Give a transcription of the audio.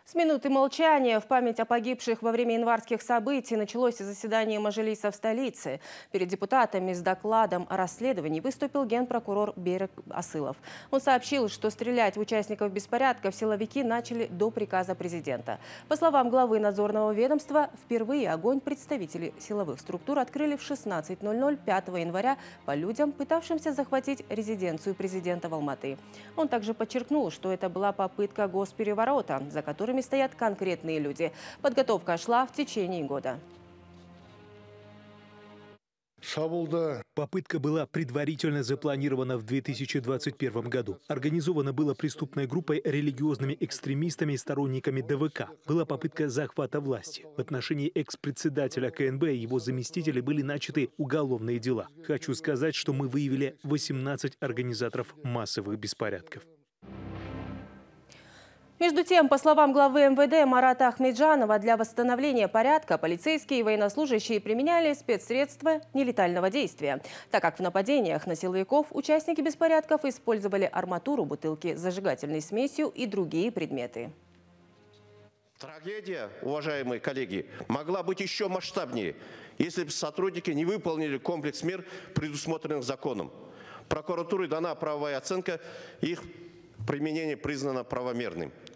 С минуты молчания в память о погибших во время январских событий началось заседание Мажилиса в столице. Перед депутатами с докладом о расследовании выступил генпрокурор Берек Асылов. Он сообщил, что стрелять в участников беспорядков силовики начали до приказа президента. По словам главы надзорного ведомства, впервые огонь представители силовых структур открыли в 16:00 5 января по людям, пытавшимся захватить резиденцию президента в Алматы. Он также подчеркнул, что это была попытка госпереворота, за которыми стоят конкретные люди. Подготовка шла в течение года. Попытка была предварительно запланирована в 2021 году. Организовано было преступной группой, религиозными экстремистами и сторонниками ДВК. Была попытка захвата власти. В отношении экс-председателя КНБ и его заместителей были начаты уголовные дела. Хочу сказать, что мы выявили 18 организаторов массовых беспорядков. Между тем, по словам главы МВД Марата Ахмеджанова, для восстановления порядка полицейские и военнослужащие применяли спецсредства нелетального действия, так как в нападениях на силовиков участники беспорядков использовали арматуру, бутылки с зажигательной смесью и другие предметы. Трагедия, уважаемые коллеги, могла быть еще масштабнее, если бы сотрудники не выполнили комплекс мер, предусмотренных законом. Прокуратуре дана правовая оценка, их применение признано правомерным.